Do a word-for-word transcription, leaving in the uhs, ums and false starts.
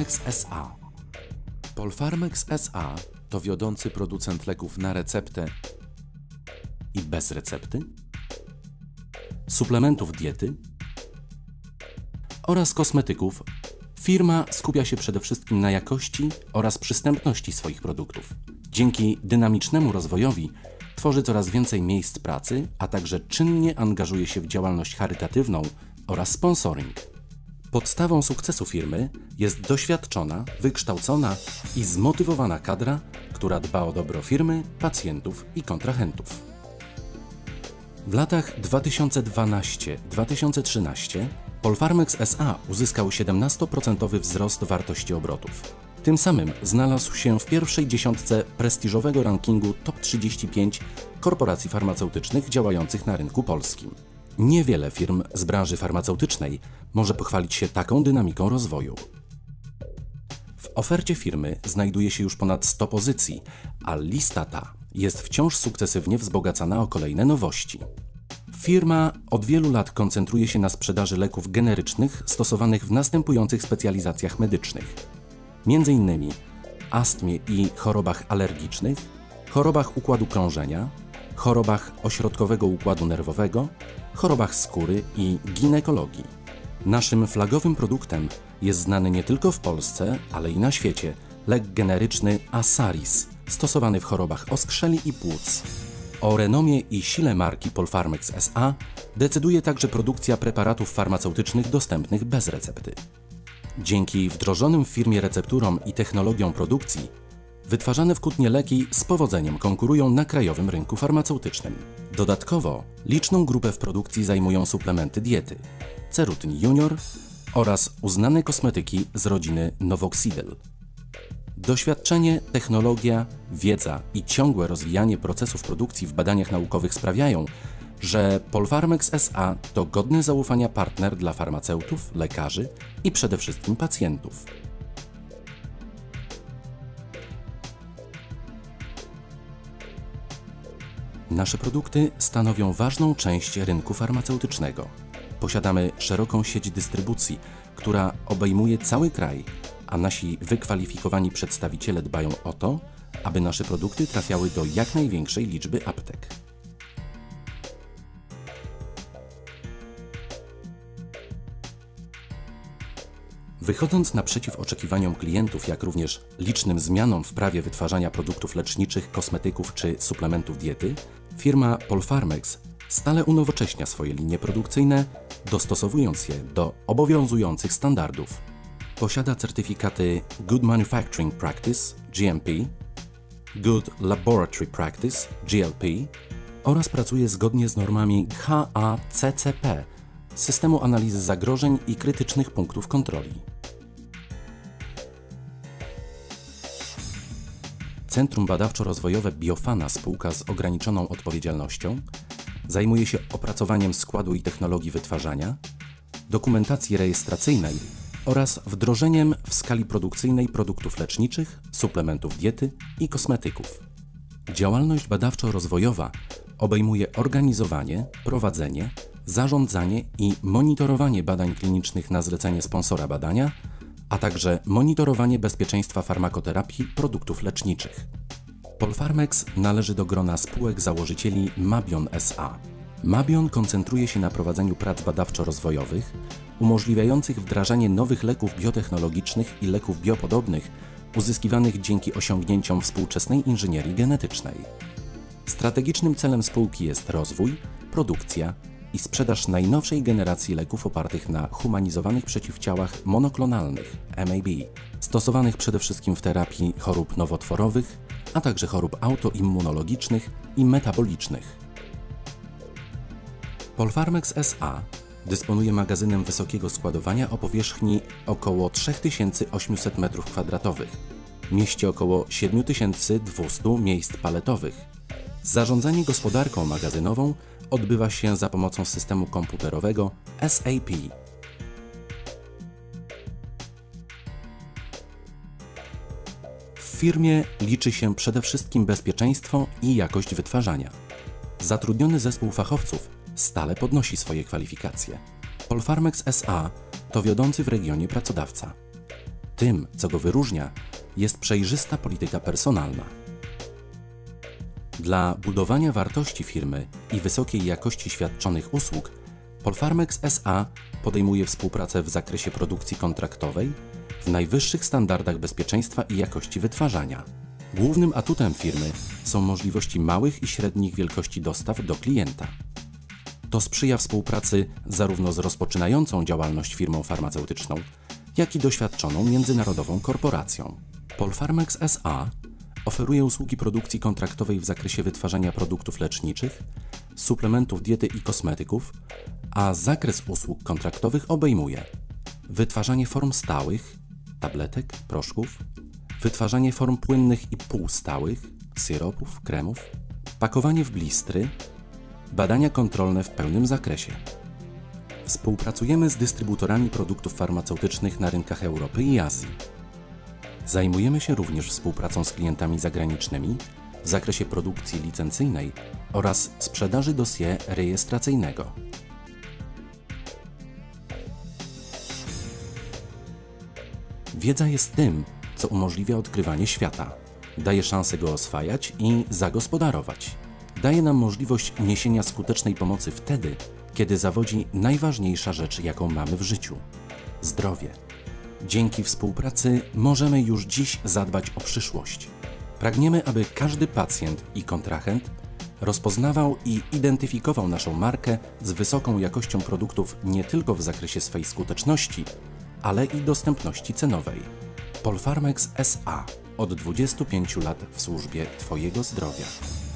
Polpharmex S A. Polpharmex S A to wiodący producent leków na receptę i bez recepty, suplementów diety oraz kosmetyków. Firma skupia się przede wszystkim na jakości oraz przystępności swoich produktów. Dzięki dynamicznemu rozwojowi tworzy coraz więcej miejsc pracy, a także czynnie angażuje się w działalność charytatywną oraz sponsoring. Podstawą sukcesu firmy jest doświadczona, wykształcona i zmotywowana kadra, która dba o dobro firmy, pacjentów i kontrahentów. W latach dwa tysiące dwunastym do dwa tysiące trzynastego Polpharmex S A uzyskał siedemnastoprocentowy wzrost wartości obrotów. Tym samym znalazł się w pierwszej dziesiątce prestiżowego rankingu top trzydziestu pięciu korporacji farmaceutycznych działających na rynku polskim. Niewiele firm z branży farmaceutycznej może pochwalić się taką dynamiką rozwoju. W ofercie firmy znajduje się już ponad sto pozycji, a lista ta jest wciąż sukcesywnie wzbogacana o kolejne nowości. Firma od wielu lat koncentruje się na sprzedaży leków generycznych stosowanych w następujących specjalizacjach medycznych, między innymi astmie i chorobach alergicznych, chorobach układu krążenia, chorobach ośrodkowego układu nerwowego, chorobach skóry i ginekologii. Naszym flagowym produktem jest znany nie tylko w Polsce, ale i na świecie lek generyczny Asaris, stosowany w chorobach oskrzeli i płuc. O renomie i sile marki Polpharmex S A decyduje także produkcja preparatów farmaceutycznych dostępnych bez recepty. Dzięki wdrożonym w firmie recepturom i technologiom produkcji, wytwarzane w Kutnie leki z powodzeniem konkurują na krajowym rynku farmaceutycznym. Dodatkowo liczną grupę w produkcji zajmują suplementy diety, Cerutin Junior oraz uznane kosmetyki z rodziny Novoxidil. Doświadczenie, technologia, wiedza i ciągłe rozwijanie procesów produkcji w badaniach naukowych sprawiają, że Polpharmex S A to godny zaufania partner dla farmaceutów, lekarzy i przede wszystkim pacjentów. Nasze produkty stanowią ważną część rynku farmaceutycznego. Posiadamy szeroką sieć dystrybucji, która obejmuje cały kraj, a nasi wykwalifikowani przedstawiciele dbają o to, aby nasze produkty trafiały do jak największej liczby aptek. Wychodząc naprzeciw oczekiwaniom klientów, jak również licznym zmianom w prawie wytwarzania produktów leczniczych, kosmetyków czy suplementów diety, firma Polpharmex stale unowocześnia swoje linie produkcyjne, dostosowując je do obowiązujących standardów. Posiada certyfikaty Good Manufacturing Practice G M P, Good Laboratory Practice G L P oraz pracuje zgodnie z normami H A C C P, systemu analizy zagrożeń i krytycznych punktów kontroli. Centrum Badawczo-Rozwojowe Biofana, spółka z ograniczoną odpowiedzialnością, zajmuje się opracowaniem składu i technologii wytwarzania, dokumentacji rejestracyjnej oraz wdrożeniem w skali produkcyjnej produktów leczniczych, suplementów diety i kosmetyków. Działalność badawczo-rozwojowa obejmuje organizowanie, prowadzenie, zarządzanie i monitorowanie badań klinicznych na zlecenie sponsora badania, a także monitorowanie bezpieczeństwa farmakoterapii produktów leczniczych. Polpharmex należy do grona spółek założycieli Mabion S A. Mabion koncentruje się na prowadzeniu prac badawczo-rozwojowych, umożliwiających wdrażanie nowych leków biotechnologicznych i leków biopodobnych uzyskiwanych dzięki osiągnięciom współczesnej inżynierii genetycznej. Strategicznym celem spółki jest rozwój, produkcja i sprzedaż najnowszej generacji leków opartych na humanizowanych przeciwciałach monoklonalnych M A B, stosowanych przede wszystkim w terapii chorób nowotworowych, a także chorób autoimmunologicznych i metabolicznych. Polpharmex S A dysponuje magazynem wysokiego składowania o powierzchni około trzy tysiące osiemset metrów kwadratowych. Mieści około siedem tysięcy dwieście miejsc paletowych. Zarządzanie gospodarką magazynową odbywa się za pomocą systemu komputerowego S A P. W firmie liczy się przede wszystkim bezpieczeństwo i jakość wytwarzania. Zatrudniony zespół fachowców stale podnosi swoje kwalifikacje. Polpharmex S A to wiodący w regionie pracodawca. Tym, co go wyróżnia, jest przejrzysta polityka personalna. Dla budowania wartości firmy i wysokiej jakości świadczonych usług Polfarmex S A podejmuje współpracę w zakresie produkcji kontraktowej w najwyższych standardach bezpieczeństwa i jakości wytwarzania. Głównym atutem firmy są możliwości małych i średnich wielkości dostaw do klienta. To sprzyja współpracy zarówno z rozpoczynającą działalność firmą farmaceutyczną, jak i doświadczoną międzynarodową korporacją. Polfarmex S A oferuje usługi produkcji kontraktowej w zakresie wytwarzania produktów leczniczych, suplementów diety i kosmetyków, a zakres usług kontraktowych obejmuje wytwarzanie form stałych, tabletek, proszków, wytwarzanie form płynnych i półstałych, syropów, kremów, pakowanie w blistry, badania kontrolne w pełnym zakresie. Współpracujemy z dystrybutorami produktów farmaceutycznych na rynkach Europy i Azji. Zajmujemy się również współpracą z klientami zagranicznymi w zakresie produkcji licencyjnej oraz sprzedaży dossier rejestracyjnego. Wiedza jest tym, co umożliwia odkrywanie świata. Daje szansę go oswajać i zagospodarować. Daje nam możliwość niesienia skutecznej pomocy wtedy, kiedy zawodzi najważniejsza rzecz, jaką mamy w życiu – zdrowie. Dzięki współpracy możemy już dziś zadbać o przyszłość. Pragniemy, aby każdy pacjent i kontrahent rozpoznawał i identyfikował naszą markę z wysoką jakością produktów nie tylko w zakresie swej skuteczności, ale i dostępności cenowej. Polfarmex S A od dwudziestu pięciu lat w służbie Twojego zdrowia.